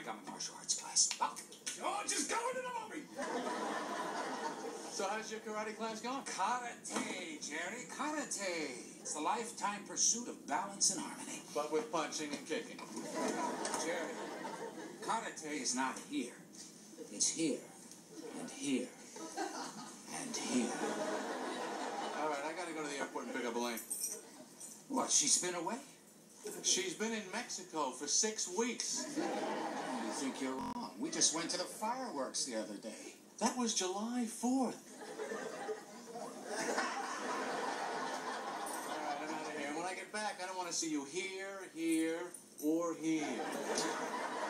I got my martial arts class. Oh, just going to the movie. So how's your karate class going? Karate, Jerry, karate. It's the lifetime pursuit of balance and harmony. But with punching and kicking. Jerry, karate is not here. It's here, and here, and here. All right, I gotta go to the airport and pick up Elaine. What, she's been away? She's been in Mexico for 6 weeks. You think you're wrong. We just went to the fireworks the other day. That was July 4th. All right, I'm out of here. And when I get back, I don't want to see you here, or here.